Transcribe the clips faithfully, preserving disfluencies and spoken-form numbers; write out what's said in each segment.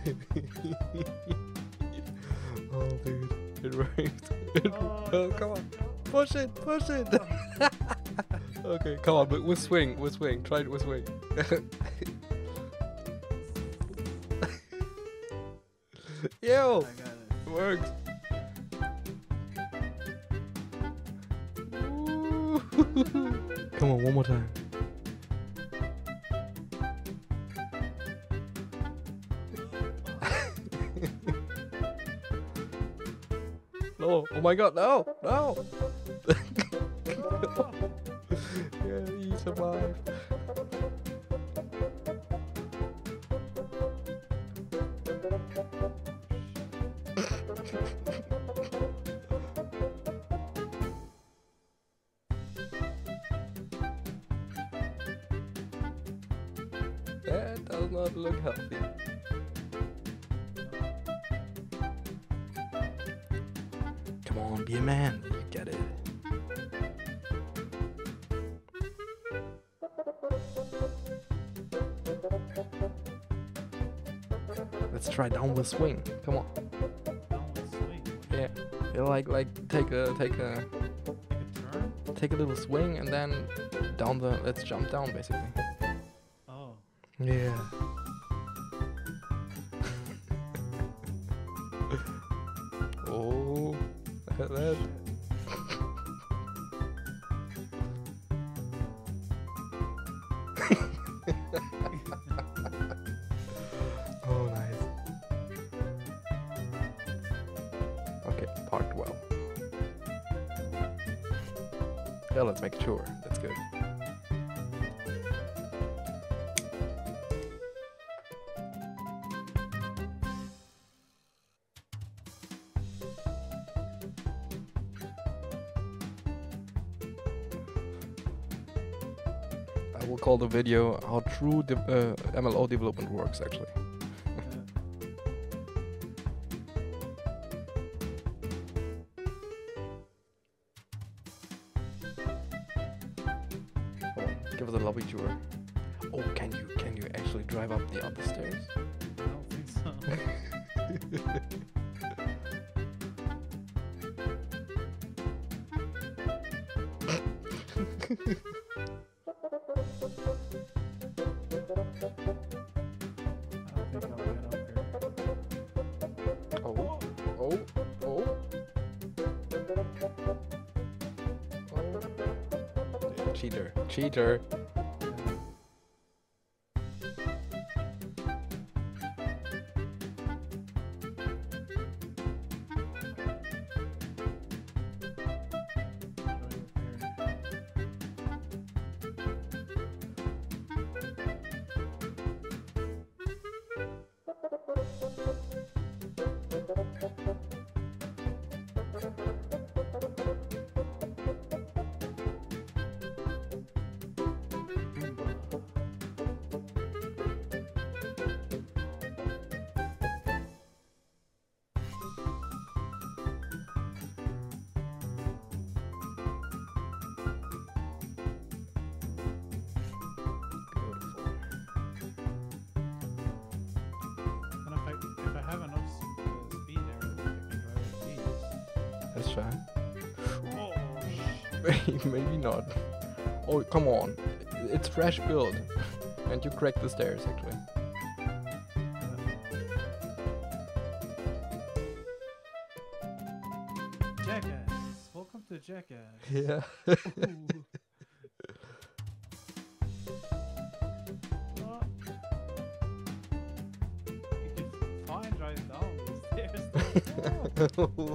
Oh, dude, it worked. It Oh, oh, it come on, doesn't go. push it, push it. Okay, come on, but with swing, with swing. Try it with swing. Yo, I got it. it works. Woo. Come on, one more time. No, oh my god, no, no. Yeah, he survived. That does not look healthy. Come on, be a man. You get it. Let's try down the swing. Come on. Downward swing. What Yeah. Yeah, like like take a take a do you- Take a turn? take a little swing and then down the let's jump down basically. Oh. Yeah. Oh, look at that. Oh, nice. Okay, parked well. Yeah, let's make sure. That's good. I will call the video how true de uh, M L O development works actually. Come on, give us a lobby tour. Oh, can you can you actually drive up the other stairs? I don't think so. I don't think I'll get up here. Oh, oh, oh. Oh. Cheater, cheater. And if I if I have enough s- uh, speed there, I think I can drive with these. Let's try. Oh sh- Maybe not. Oh, come on. It's fresh build. And you cracked the stairs actually. Jackass! Welcome to Jackass. Yeah. Ooh. Oh. You can fine drive down these stairs. Oh.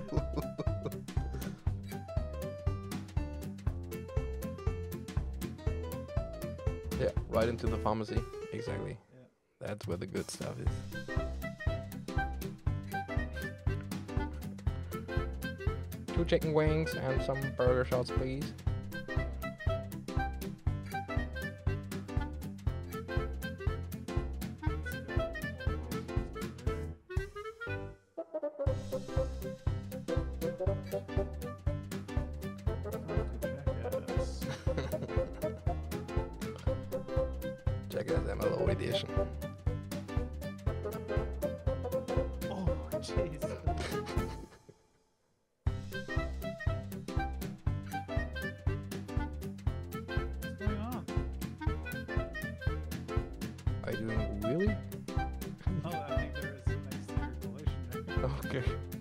Yeah, right into the pharmacy. Exactly. Yeah. That's where the good stuff is. Two chicken wings and some burger shots, please. Jackass M L O edition. face. What's going on? Are you doing a wheelie? Oh, I think there is some nice circulation there. Okay.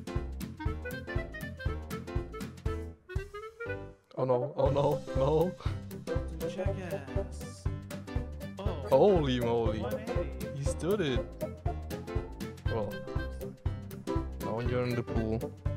Oh no, oh no, no. Jackass. Oh. Holy moly. one eighty. He stood it. Well, now you're in the pool.